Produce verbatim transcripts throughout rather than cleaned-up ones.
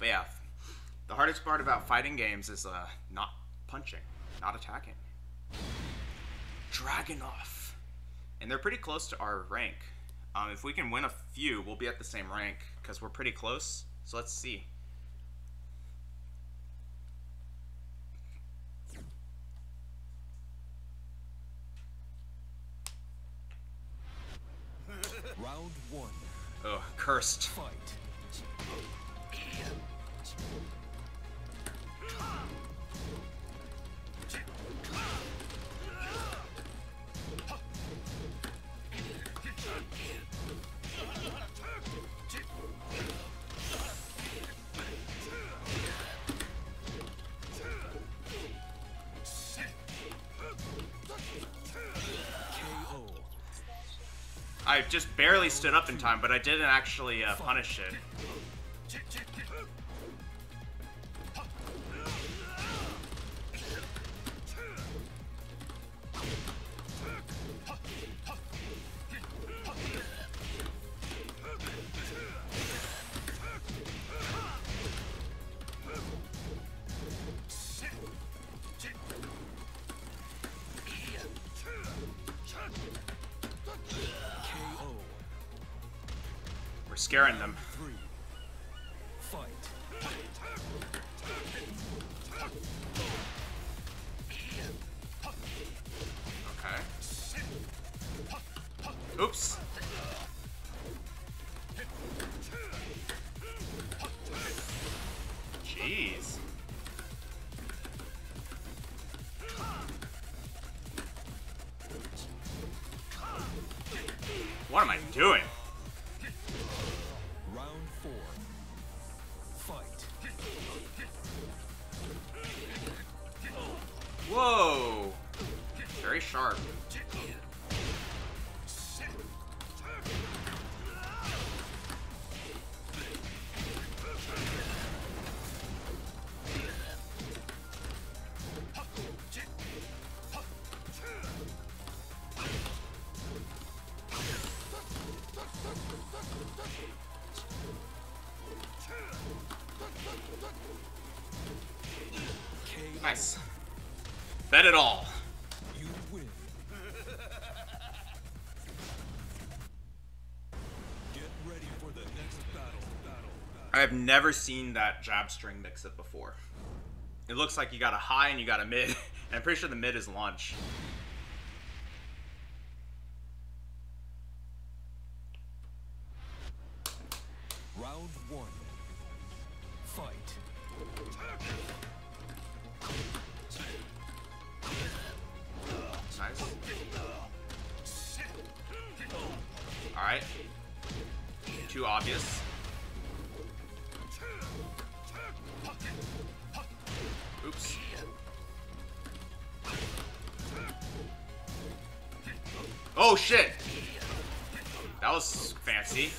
But yeah, the hardest part about fighting games is uh, not punching, not attacking. Dragunov. And they're pretty close to our rank. Um, if we can win a few, we'll be at the same rank, because we're pretty close. So let's see. Round one. Oh, cursed. Fight. I just barely stood up in time, but I didn't actually uh, punish it. Scaring them. Three. Fight. Okay. Oops. Jeez. What am I doing? Whoa! Very sharp. Nice. Bet it all. You win. Get ready for the next battle. Battle. Battle. I have never seen that jab string mix it before. It looks like you got a high and you got a mid. And I'm pretty sure the mid is launch. Round one. Fight. Nice. Alright. Too obvious. Oops. Oh shit! That was fancy.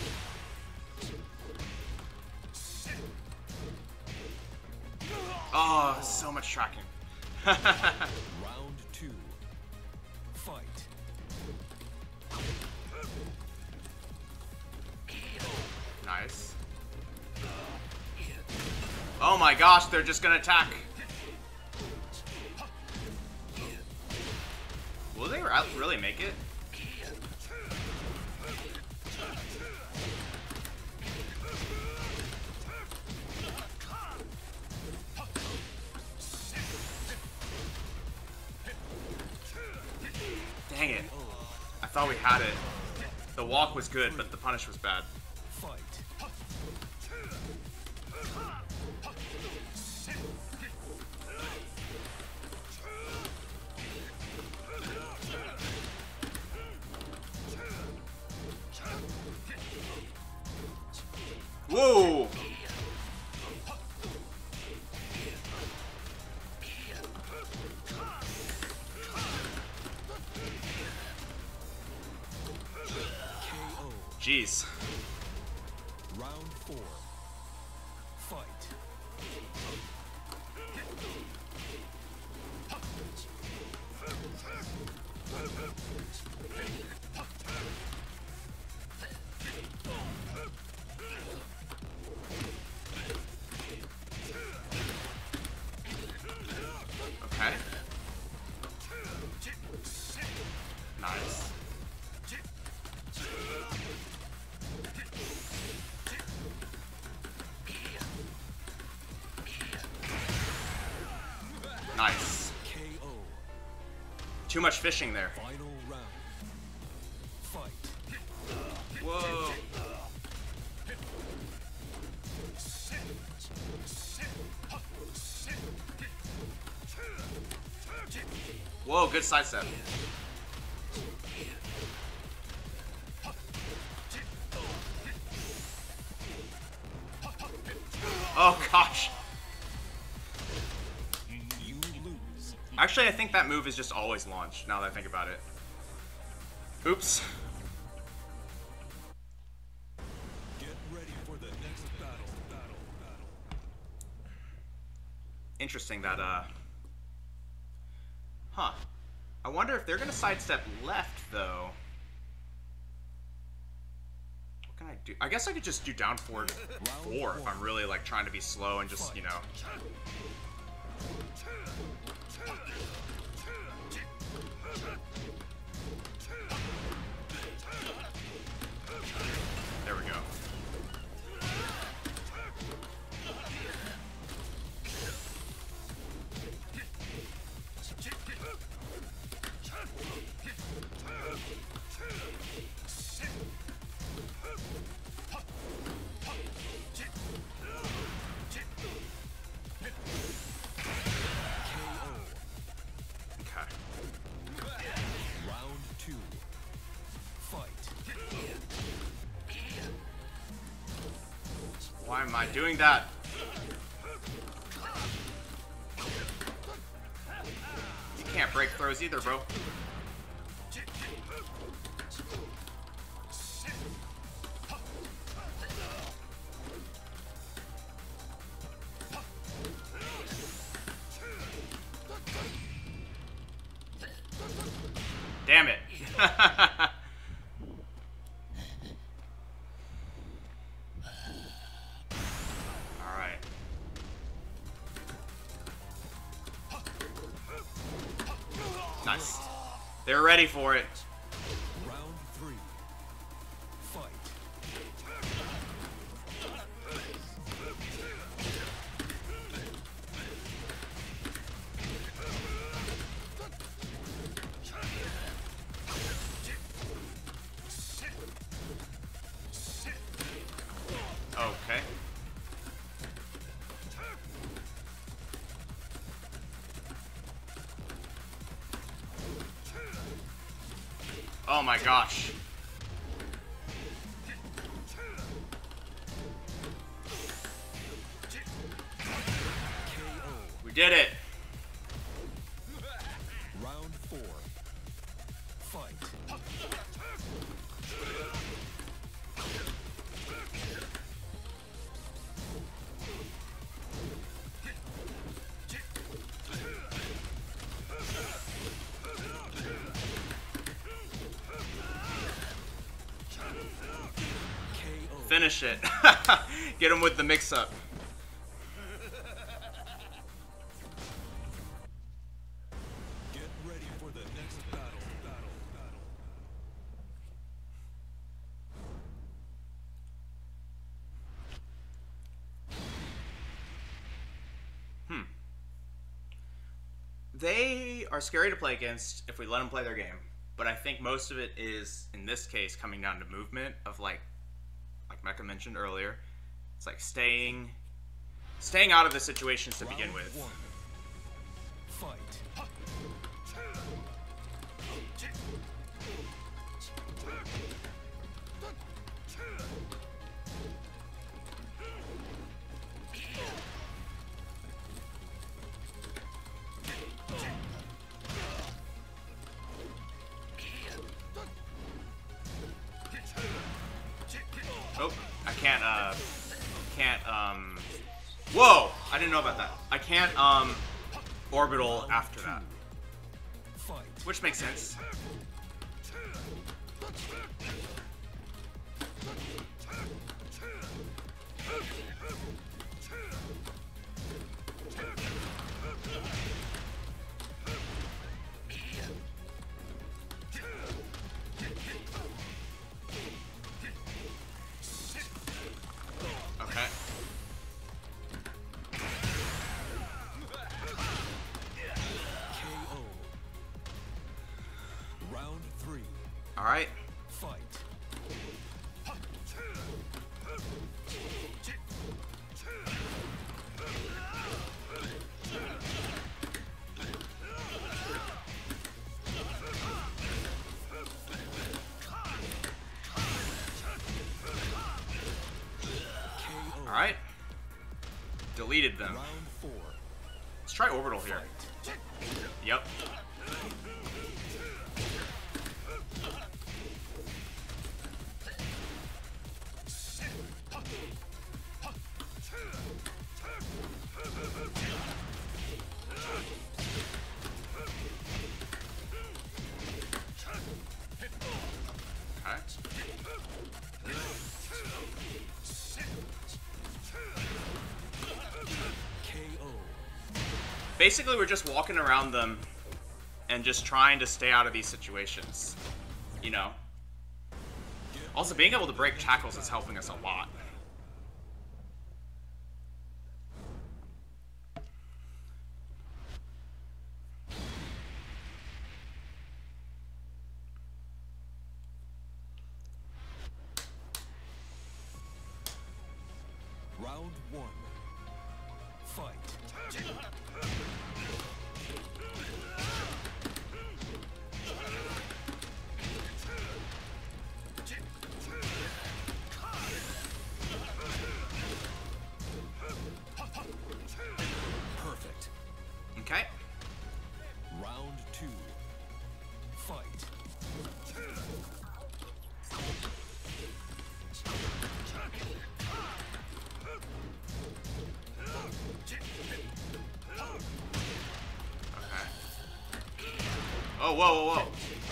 Oh, so much tracking. Round two. Fight. Nice. Oh my gosh, they're just gonna attack. Will they really make it? Dang it. I thought we had it. The walk was good, but the punish was bad. Fight. Whoa! Jeez. Round four. Fight. Nice. K O. Too much fishing there. Final round. Fight. Whoa. Whoa, good sidestep. Oh gosh. You lose. Actually, I think that move is just always launched, now that I think about it. Oops. Get ready for the next battle. Battle. Battle. Interesting that, uh... Huh. I wonder if they're gonna sidestep left, though. What can I do? I guess I could just do down forward four if I'm really, like, trying to be slow and just, you know... There we go. Why am I doing that? You can't break throws either, bro. Damn it. Nice. They're ready for it. Round three. Fight. Okay. Oh my gosh. We did it. Round four. Fight. Finish it. Get him with the mix-up. Get ready for the next battle. Battle. Battle. Hmm. They are scary to play against if we let them play their game. But I think most of it is, in this case, coming down to movement of, like, like Mecca mentioned earlier. It's like staying, staying out of the situations to begin with. One. Fight. Oh, I can't, uh, can't, um, whoa! I didn't know about that. I can't, um, orbital after that. Fight. Which makes sense. Okay. Alright. Fight. Alright. Deleted them. Round four. Let's try orbital here. Yep. Basically, we're just walking around them and just trying to stay out of these situations, you know? Also, being able to break tackles is helping us a lot. Round one. Fight. Perfect. Okay. Round two. Fight. Oh, whoa, whoa, whoa.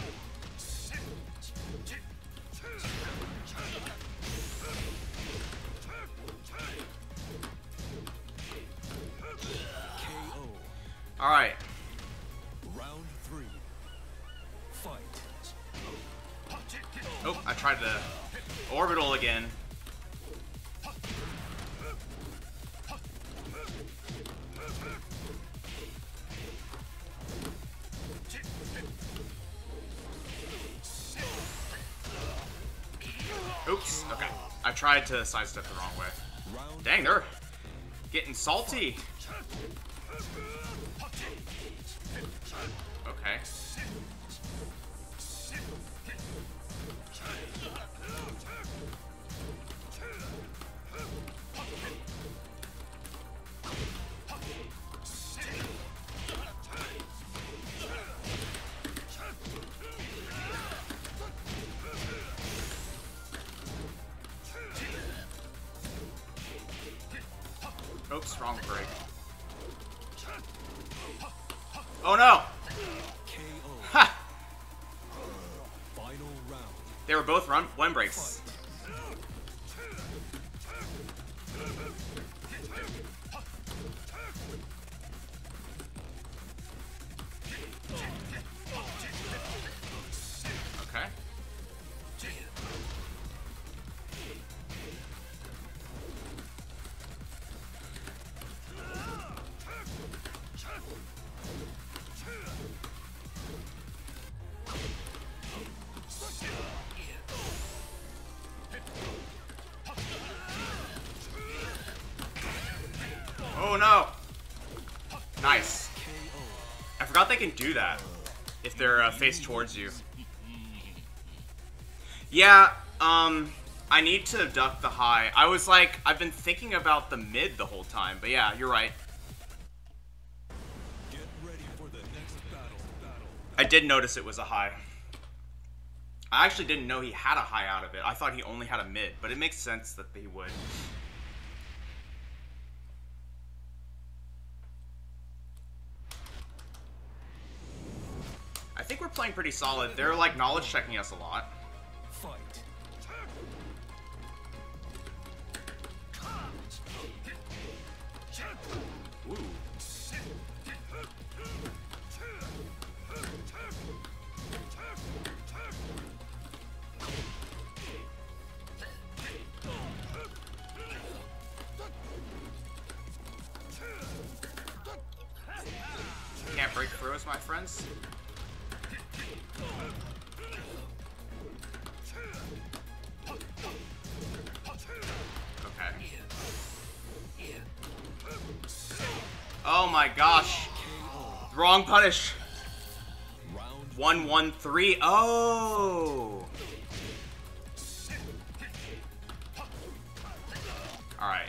All right. Round three. Fight. Oh, I tried to orbital again. Oops. Okay. I tried to sidestep the wrong way. Dang, they're getting salty. Okay. Oops, wrong break. Oh no! Ha! Final round. They were both run one breaks. Okay. Oh no! Nice. I forgot they can do that if they're uh, faced towards you. Yeah, um, I need to duck the high. I was like, I've been thinking about the mid the whole time, but yeah, you're right. Get ready for the next battle. Battle. I did notice it was a high. I actually didn't know he had a high out of it. I thought he only had a mid, but it makes sense that he would. I think we're playing pretty solid. They're like knowledge checking us a lot. Fight. Ooh. Can't break through us, my friends. my gosh. Wrong punish. One, one, three. Oh. All right.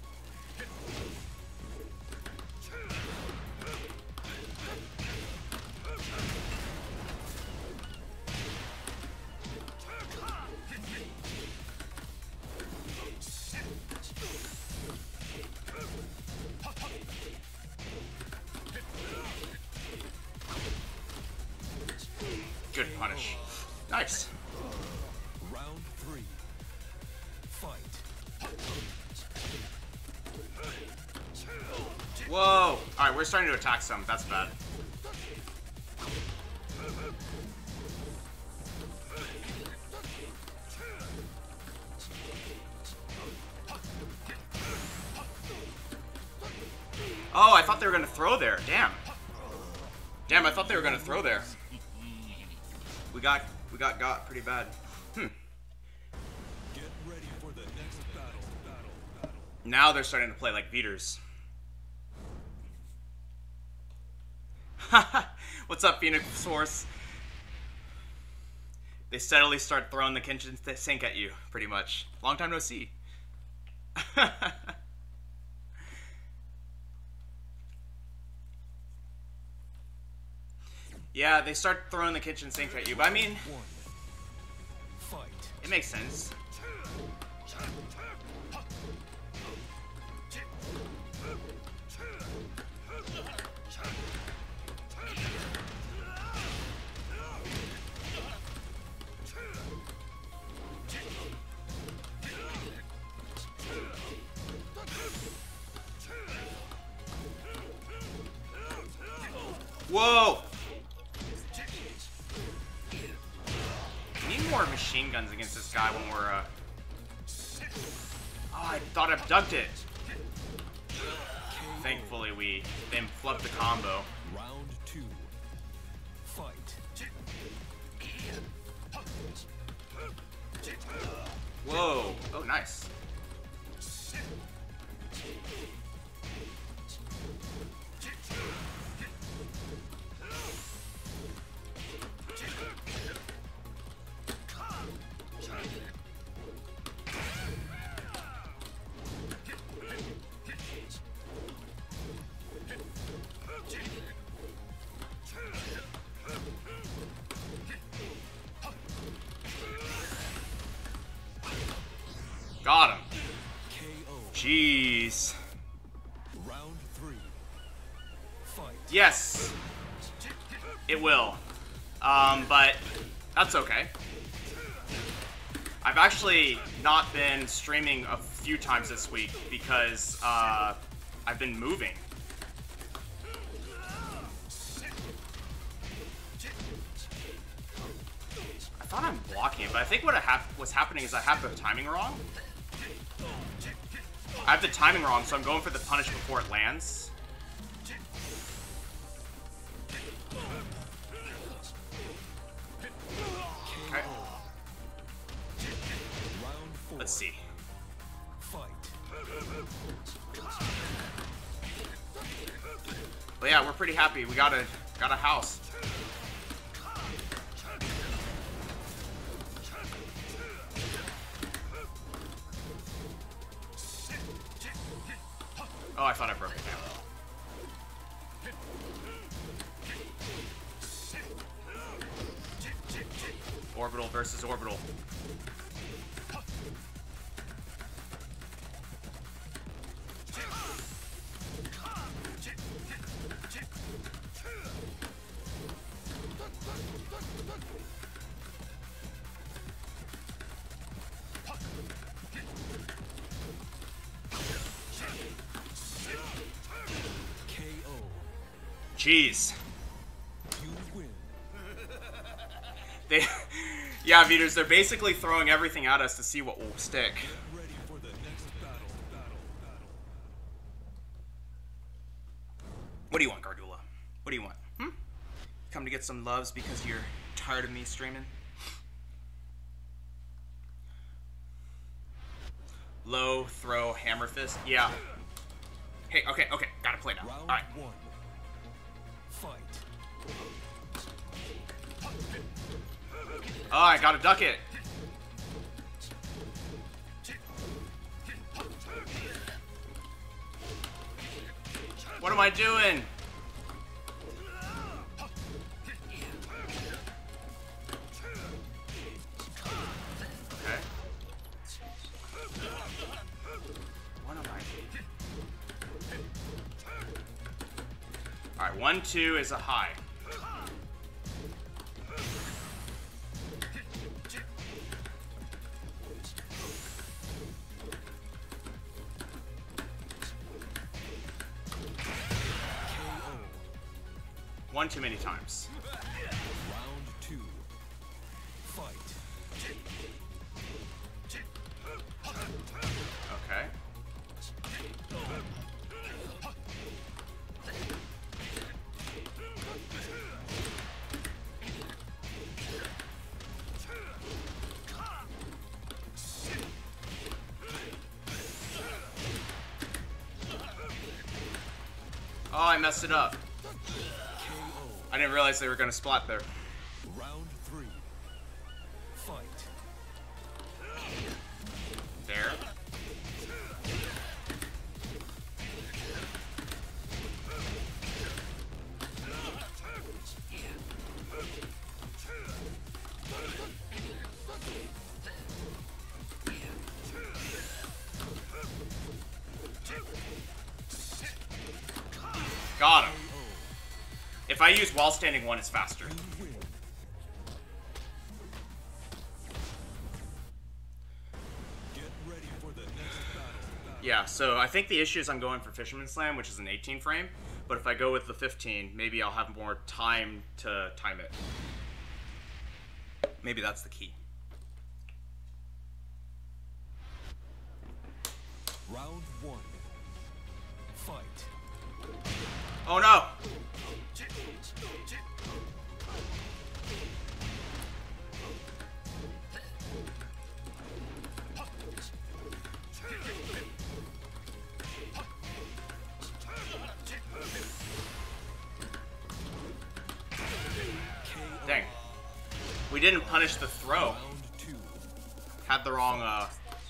Good punish. Nice. Round three. Fight. Whoa. Alright, we're starting to attack some. That's bad. Oh, I thought they were going to throw there. Damn. Damn, I thought they were going to throw there. We got we got got pretty bad. Hmm. Get ready for the next battle. Battle. Battle. Now they're starting to play like beaters. Haha. What's up, Phoenix Source? They steadily start throwing the kitchen sink at you, pretty much. Long time no see. Yeah, they start throwing the kitchen sink at you, but I mean, One. Fight. it makes sense. Whoa! We need more machine guns against this guy when we're, uh... Oh, I thought I abducted. Thankfully, we then flubbed the combo. Round two. Fight. Whoa! Oh, nice. Got him. K O. Jeez. Round three. Fight. Yes. It will. Um, but that's okay. I've actually not been streaming a few times this week because uh, I've been moving. I thought I'm blocking it, but I think what I have, what's happening is I have the timing wrong. I have the timing wrong, so I'm going for the punish before it lands. Okay. Round four. Let's see. Fight. But yeah, we're pretty happy. We got a got a house. Oh, I thought I broke it down. Orbital versus orbital. K O. Jeez. You win. They, yeah, Veters, they're basically throwing everything at us to see what will stick. Ready for the next battle. Battle. Battle. What do you want, Gardula? What do you want? Hmm? Come to get some loves because you're tired of me streaming? Low, throw, hammer fist? Yeah. Hey, okay, okay, gotta play now. Round Alright. one. Fight. Oh, I gotta duck it. What am I doing? Okay. What am I doing? Alright, one, two is a high. One too many times. Round two. Fight. Okay. Oh, I messed it up. I didn't realize they were gonna splat there. Round three. Fight. There. Got him. If I use while standing one, it's faster. Get ready for the next battle. Yeah, so I think the issue is I'm going for Fisherman Slam, which is an eighteen frame. But if I go with the fifteen, maybe I'll have more time to time it. Maybe that's the key. Round one. Fight. Oh no! Dang. We didn't punish the throw. Round two. Had the wrong, uh...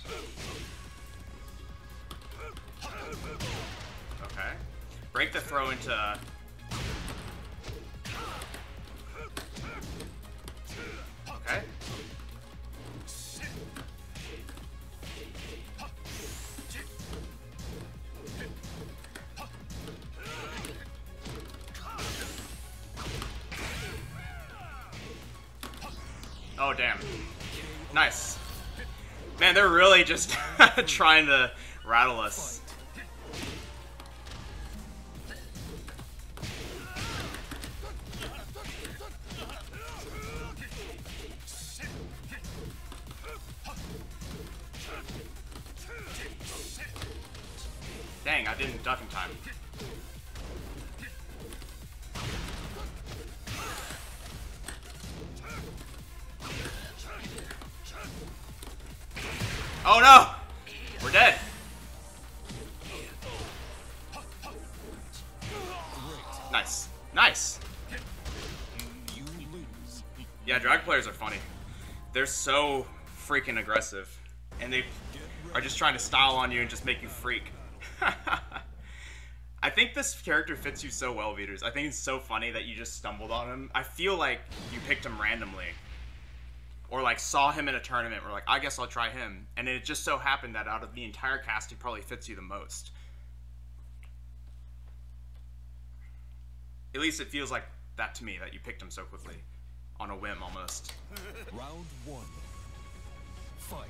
Okay. Break the throw into... Okay. Oh, damn. Nice. Man, they're really just trying to rattle us. Dang, I didn't duck in time. Oh no! We're dead. Nice. Nice. You lose. Yeah, drag players are funny. They're so freaking aggressive. And they are just trying to style on you and just make you freak. I think this character fits you so well, Veters. I think it's so funny that you just stumbled on him. I feel like you picked him randomly. Or like saw him in a tournament, or like, I guess I'll try him. And it just so happened that out of the entire cast, he probably fits you the most. At least it feels like that to me, that you picked him so quickly. On a whim, almost. Round one. Fight.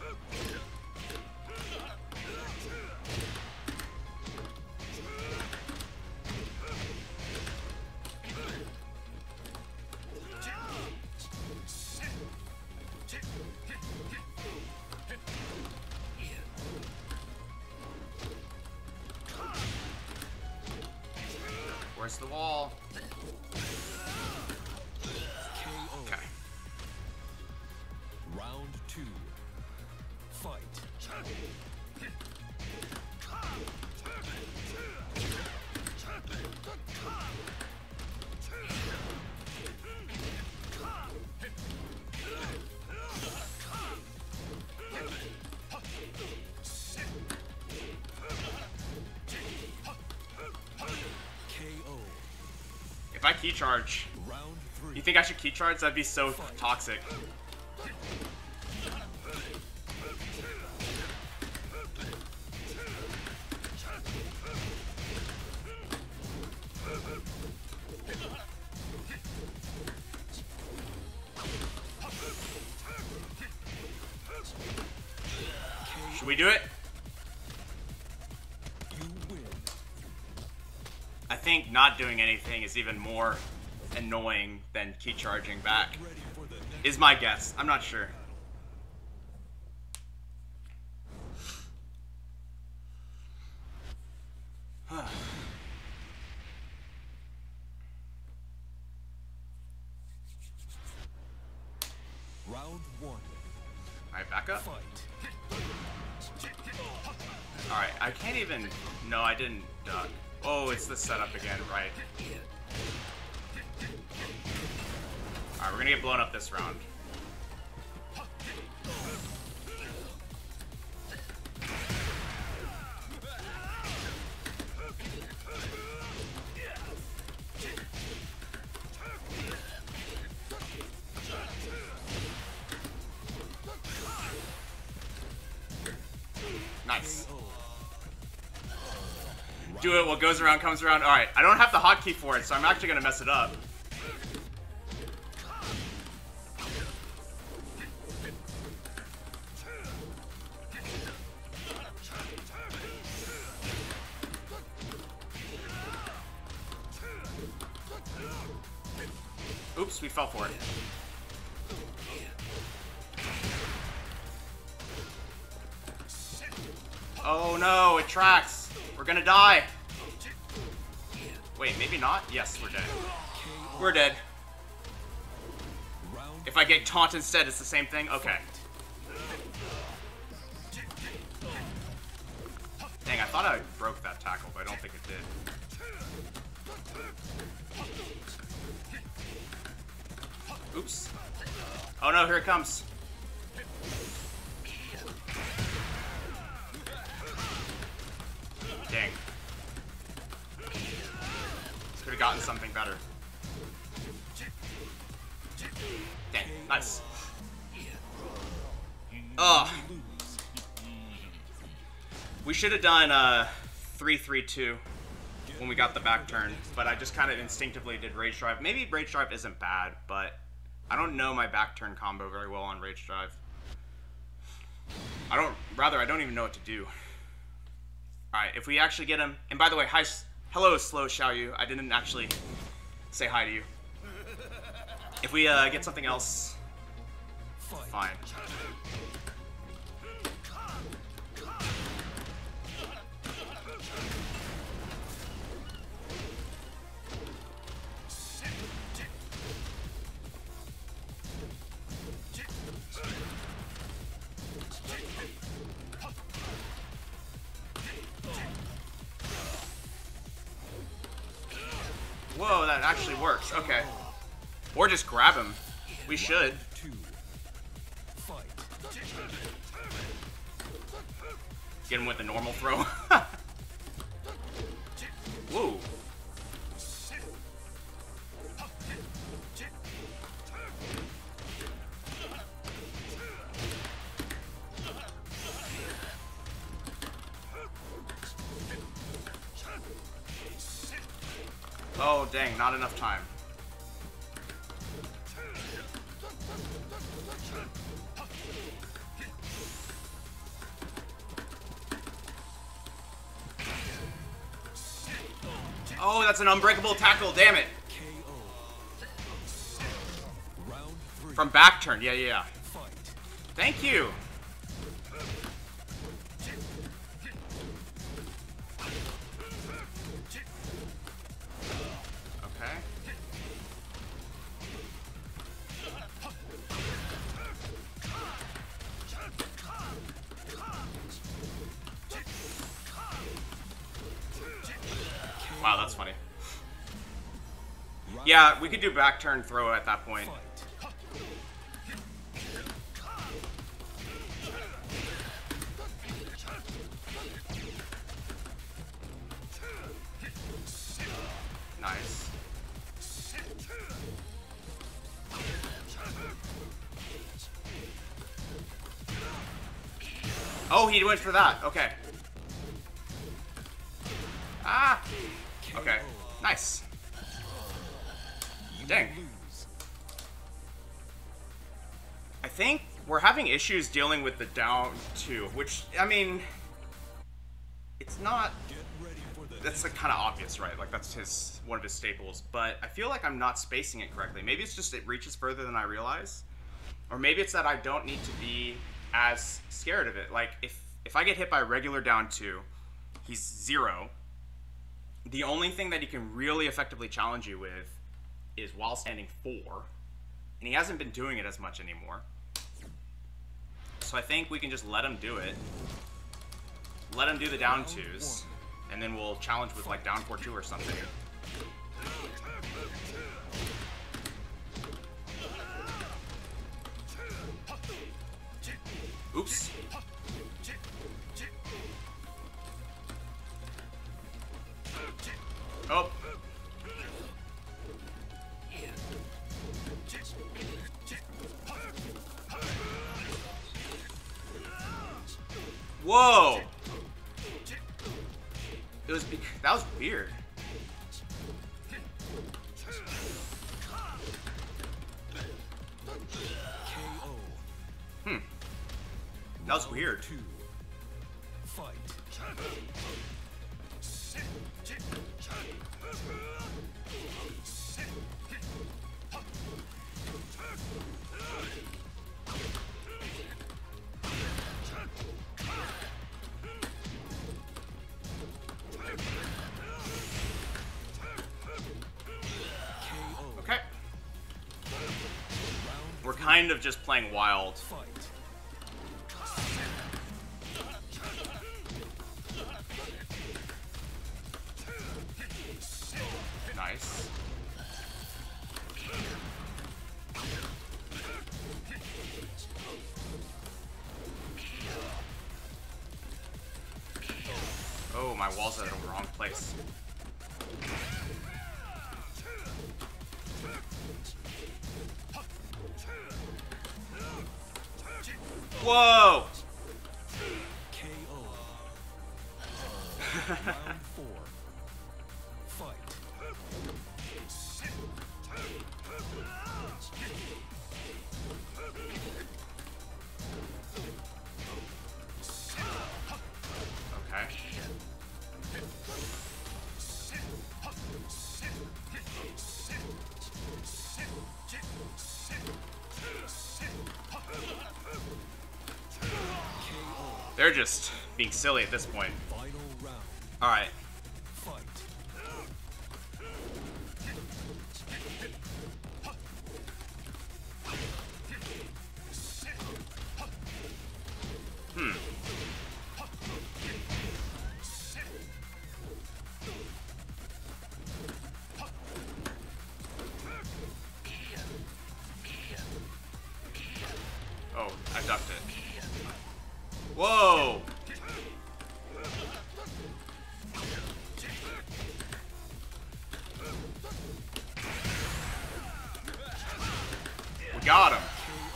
Where's the wall? Okay. Round two. Fight. key charge. Round three. You think I should key charge? That'd be so toxic. Should we do it? You win. I think not doing anything is even more annoying than key charging back. Ready for the next Is my guess. I'm not sure. round one. Alright, back up. Fight. Alright, I can't even... No, I didn't duck. Oh, it's the setup again, right. Alright, we're gonna get blown up this round. Nice. Do it, what goes around comes around. Alright, I don't have the hotkey for it, so I'm actually gonna mess it up. Oops, we fell for it. Oh no, it tracks. We're gonna die. Wait, maybe not? Yes, we're dead. We're dead. If I get taunt instead, it's the same thing? Okay. Dang, I thought I broke that tackle, but I don't think it did. Oops. Oh no, here it comes. Dang. Could have gotten something better. Dang, nice. Ugh. We should have done uh, three three two when we got the back turn, but I just kind of instinctively did Rage Drive. Maybe Rage Drive isn't bad, but I don't know my back turn combo very well on Rage Drive. I don't, rather, I don't even know what to do. Alright, if we actually get him, and by the way, hi, hello, Slow Xiaoyu. I didn't actually say hi to you. If we uh, get something else, fine. Whoa, that actually works. Okay. Or just grab him. We should. Get him with a normal throw. Whoa. Oh, dang, not enough time. Oh, that's an unbreakable tackle, damn it. From back turn, yeah, yeah. Thank you. Okay. Wow, that's funny. Yeah, we could do back turn throw at that point. Nice. Oh, he went for that. Okay. Ah. Okay. Nice. Dang. I think we're having issues dealing with the down two, which, I mean, it's not, that's like kind of obvious, right? Like that's his, one of his staples, but I feel like I'm not spacing it correctly. Maybe it's just it reaches further than I realize, or maybe it's that I don't need to be as scared of it. Like if, if I get hit by a regular down two, he's zero. The only thing that he can really effectively challenge you with is while standing four, and he hasn't been doing it as much anymore. So I think we can just let him do it. Let him do the down twos, and then we'll challenge with like down four two or something. Oops. Oh. Whoa! It was bec- that was weird. Hmm. That was weird. Fight. Okay. We're kind of just playing wild. Nice. Oh, my wall's at the wrong place. Whoa! K O. Round four. Fight. Okay. They're just being silly at this point. All right. Hmm. Oh, I ducked it. Whoa! We got him.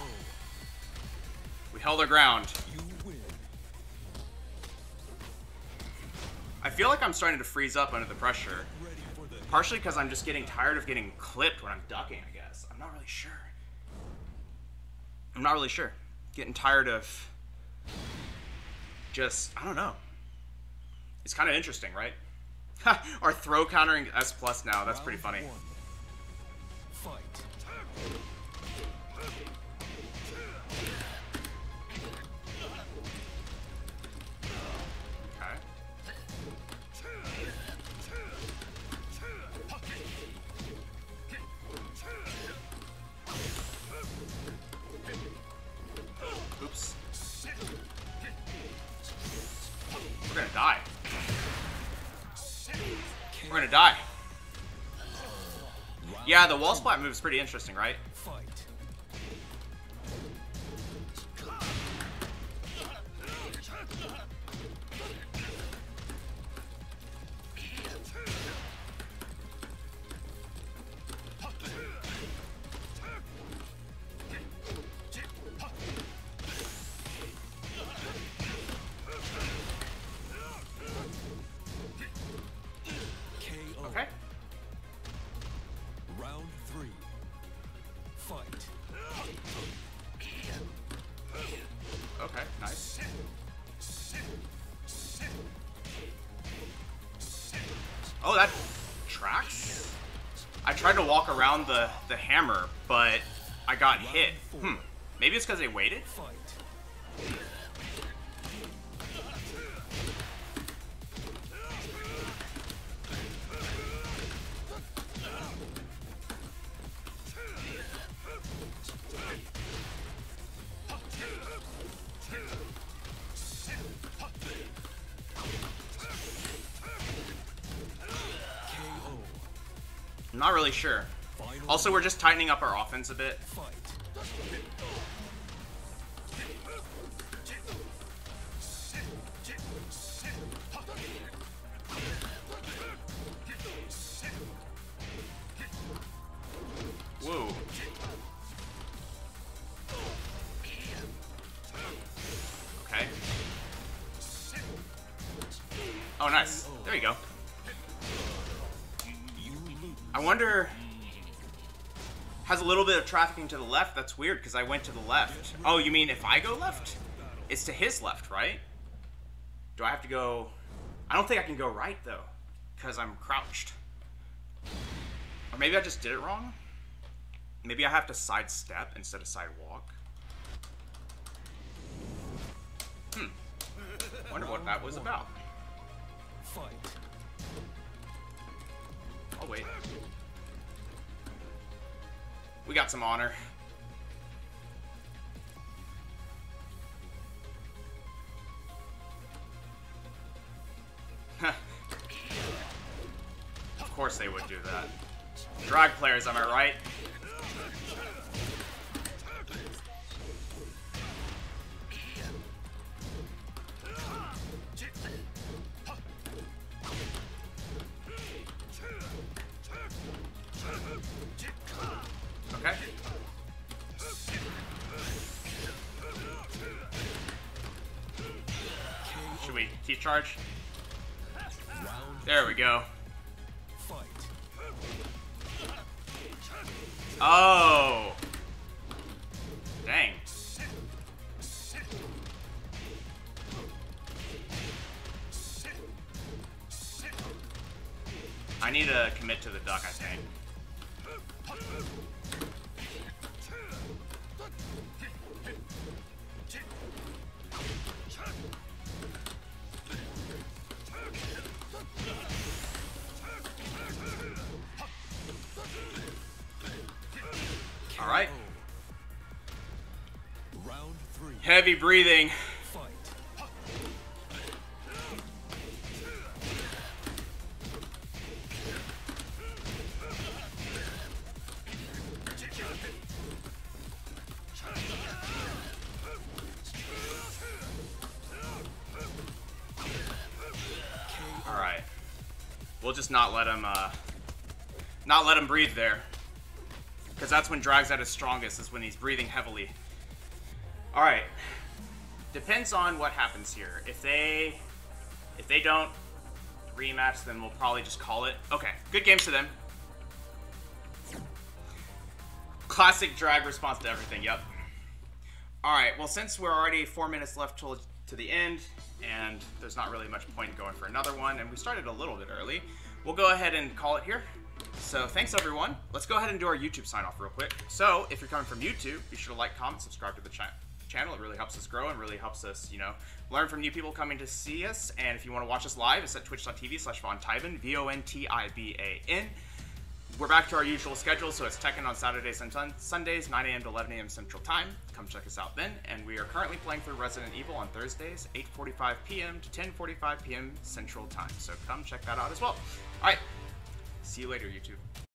We held our ground. I feel like I'm starting to freeze up under the pressure. Partially because I'm just getting tired of getting clipped when I'm ducking, I guess. I'm not really sure. I'm not really sure. Getting tired of just, I don't know. It's kind of interesting, right? Our throw countering S plus now. That's pretty funny. Fight. Okay. Oops. We're gonna die. We're gonna die. Yeah, the wall splat move is pretty interesting, right? Okay, nice. Oh, that tracks? I tried to walk around the, the hammer, but I got hit. Hmm. Maybe it's because they waited? I'm not really sure. Also, we're just tightening up our offense a bit. Whoa. Okay. Oh, nice. There you go. I wonder... Has a little bit of trafficking to the left. That's weird, because I went to the left. Oh, you mean if I go left? It's to his left, right? Do I have to go... I don't think I can go right, though, because I'm crouched. Or maybe I just did it wrong? Maybe I have to sidestep instead of sidewalk. Hmm. Wonder what that was about. Oh, wait. We got some honor. Of course they would do that. Drag players, am I right? Okay. Should we keep charge? There we go. Oh. Dang. I need to commit to the duck, I think. All right. Round three. Heavy breathing. All right. We'll just not let him, uh, not let him breathe there. Because that's when Drag's at his strongest, is when he's breathing heavily. Alright. Depends on what happens here. If they if they don't rematch, then we'll probably just call it. Okay, good games to them. Classic Drag response to everything, yep. Alright, well since we're already four minutes left till to the end, and there's not really much point in going for another one, and we started a little bit early, we'll go ahead and call it here. So thanks everyone. Let's go ahead and do our YouTube sign off real quick. So if you're coming from YouTube, be sure to like, comment, subscribe to the cha channel. It really helps us grow and really helps us, you know, learn from new people coming to see us. And if you want to watch us live, it's at twitch dot t v slash VonTiban, V O N T I B A N. We're back to our usual schedule, so it's Tekken on Saturdays and Sundays, nine A M to eleven A M Central Time. Come check us out then. And we are currently playing through Resident Evil on Thursdays, eight forty-five p m to ten forty-five p m Central Time. So come check that out as well. All right. See you later, YouTube.